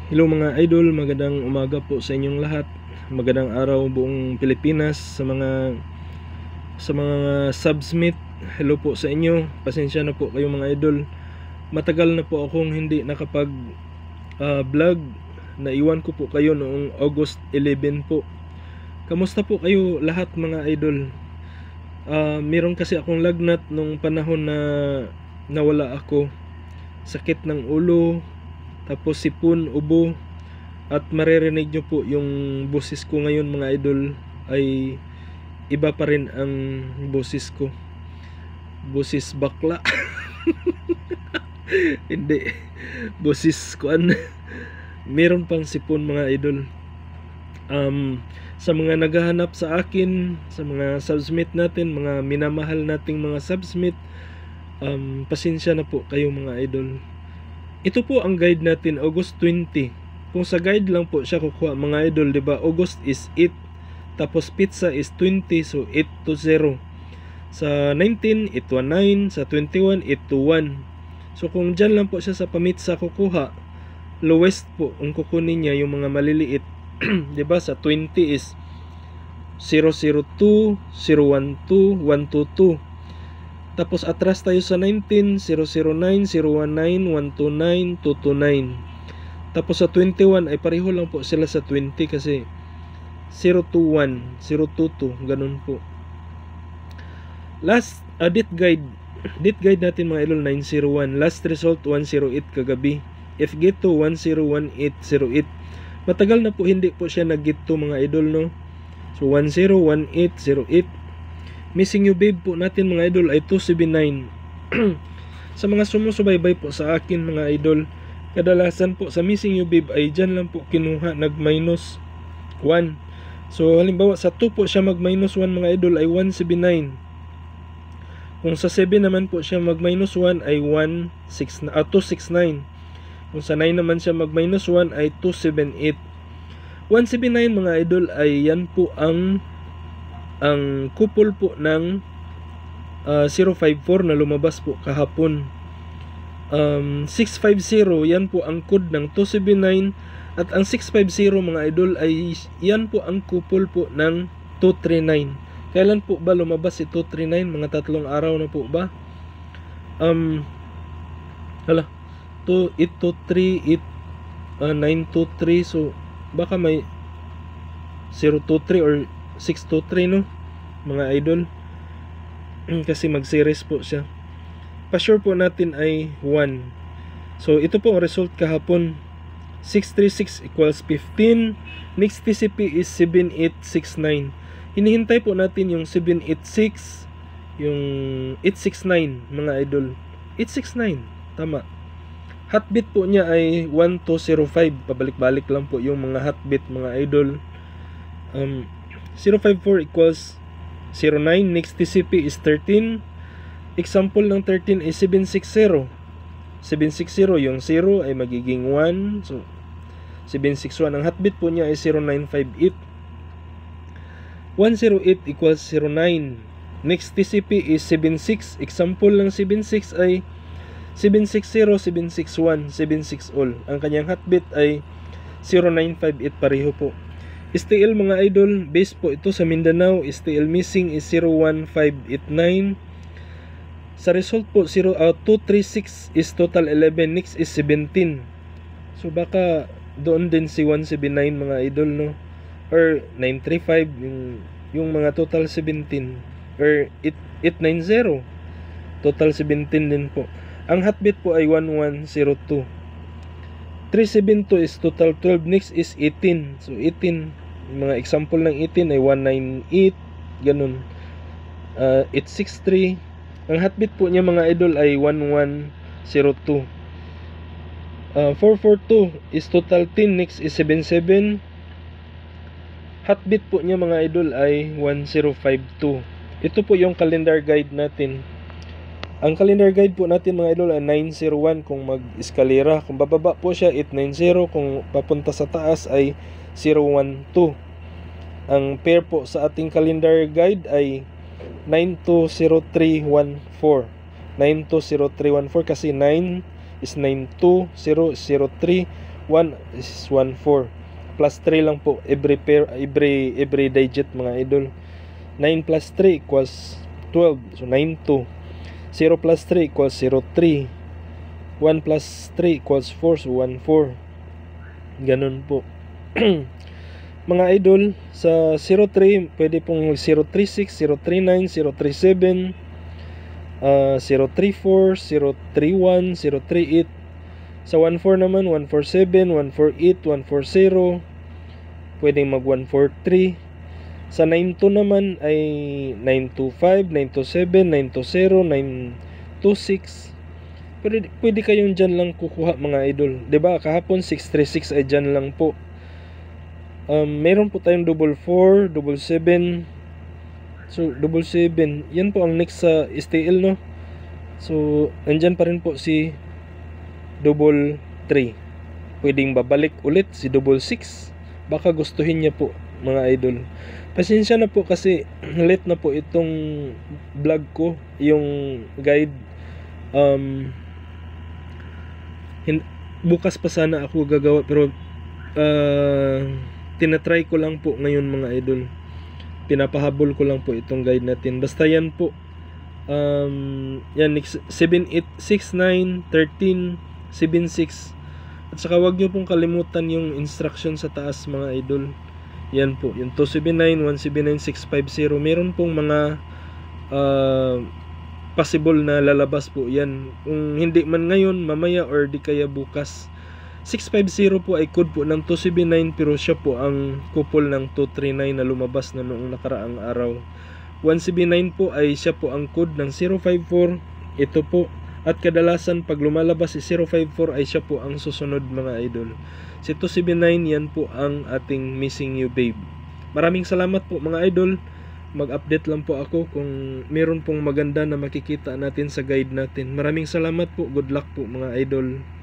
Hello mga idol, magandang umaga po sa inyong lahat. Magandang araw buong Pilipinas sa mga subsmit. Hello po sa inyo. Pasensya na po kayo mga idol. Matagal na po akong hindi nakapag vlog. Naiwan ko po kayo noong August 11 po. Kamusta po kayo lahat mga idol? Meron kasi akong lagnat nung panahon na nawala ako. Sakit ng ulo, tapos sipon, ubo, at maririnig nyo po yung boses ko ngayon mga idol ay iba pa rin ang boses ko. Boses bakla. Hindi, boses kuan. Meron pang sipon mga idol. Sa mga naghahanap sa akin, sa mga subsmit natin, mga minamahal nating mga subsmit, pasensya na po kayo mga idol. Ito po ang guide natin, August 20. Kung sa guide lang po siya kukuha mga idol, 'di ba? August is 8, tapos pizza is 20, so 8 to 0. Sa 19, 8 to 9, sa 21, 8 to 1. So kung dyan lang po siya sa pamitsa kukuha, lowest po ang kukunin niya yung mga maliliit. 'Di ba? Sa 20 is 002, 012, 122. Tapos atras tayo sa 19, 009, 019, 129, 229. Tapos sa 21 ay pareho lang po sila sa 20 kasi 021, 022, ganun po. Last date guide natin mga idol 901. Last result 108 kagabi. FG2 101808. Matagal na po hindi po siya nag-get to mga idol, no. So 101808. Missing you babe po natin mga idol ay 279. Sa mga sumusubaybay po sa akin mga idol, kadalasan po sa missing you babe ay dyan lang po kinuha nag minus 1. So halimbawa sa 2 po siya mag minus 1 mga idol ay 179. Kung sa 7 naman po siya mag minus 1 ay 269. Kung sa 9 naman siya mag minus 1 ay 278. 179 mga idol ay yan po ang couple po ng 054 na lumabas po kahapon. 650 yan po ang code ng 279, at ang 650 mga idol ay yan po ang couple po ng 239. Kailan po ba lumabas si 239? Mga 3 araw na po ba? 823, 923, so baka may 023 or 623 no mga idol. Kasi mag-series po siya. Pa-sure po natin ay 1. So ito po ang result kahapon. 636 equals 15. Next TCP is 7869. Hinihintay po natin yung 786, yung 869 mga idol. 869, tama. Heartbeat po niya ay 1205. Pabalik-balik lang po yung mga heartbeat mga idol. 054 equals 09. Next TCP is 13. Example ng 13 is 760. 760 yung 0 ay magiging 1. So 761. Ang heartbeat po niya ay 0958. 108 equals 09. Next TCP is 76. Example ng 76 ay 760, 761, 76 all. Ang kanyang heartbeat ay 0958 pareho po. STL mga idol, base po ito sa Mindanao. STL missing is 01589. Sa result po 236 is total 11. Next is 17. So baka doon din si 179 mga idol, no, or 935 yung mga total 17, or 890 total 17 din po. Ang heartbeat po ay 1102. 372 is total 12. Next is 18. So 18, mga example ng 18 ay 198, ganun. 863. Ang heartbeat po niya mga idol ay 1102. 442 is total 10. Next is 77. Heartbeat po niya mga idol ay 1052. Ito po yung calendar guide natin. Ang calendar guide po natin mga idol ay 901 kung mag-eskalera. Kung bababa po siya 890. Kung papunta sa taas ay 012. Ang pair po sa ating calendar guide ay 920314. 920314 kasi 9 is 92003. 1 is 1 4 plus 3 lang po every pair, every digit mga idol. 9 plus 3 equals 12, so 9 2. 0 plus 3 equals 0 3. 1 plus 3 equals 4, so 1 4. Ganun po. Mga idol, sa 03 pwede pong 036, 039, 037, 034, 031, 038. Sa 14 naman 147, 148, 140. Pwedeng mag 143. Sa 92 naman ay 925, 927, 920, 926. Pwede kayong dyan lang kukuha mga idol. 'Di ba? Kahapon 636 ay dyan lang po. Meron po tayong 44, 77. So 77, yan po ang next sa STL, no? So andyan pa rin po si 33. Pwedeng babalik ulit si 66. Baka gustuhin niya po mga idol. Pasensya na po kasi late na po itong vlog ko, yung guide. Bukas pa sana ako gagawa, pero tinatry ko lang po ngayon mga idol. Pinapahabol ko lang po itong guide natin. Basta yan po. Yan 7, 8, 6, 9, 13, 7, 6. At saka wag nyo pong kalimutan yung instruction sa taas mga idol. Yan po, yung 279, 179, 650. Meron pong mga possible na lalabas po yan. Kung hindi man ngayon, mamaya or di kaya bukas. 650 po ay code po ng 279, pero siya po ang couple ng 239 na lumabas na noong nakaraang araw. 179 po ay siya po ang code ng 054. Ito po. At kadalasan pag lumalabas si 054 ay siya po ang susunod mga idol. Si 279 yan po ang ating Missing You Babe. Maraming salamat po mga idol. Mag-update lang po ako kung meron pong maganda na makikita natin sa guide natin. Maraming salamat po. Good luck po mga idol.